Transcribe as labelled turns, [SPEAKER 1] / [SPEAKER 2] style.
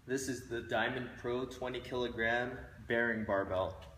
[SPEAKER 1] This is the Diamond Pro 20 kilogram bearing barbell.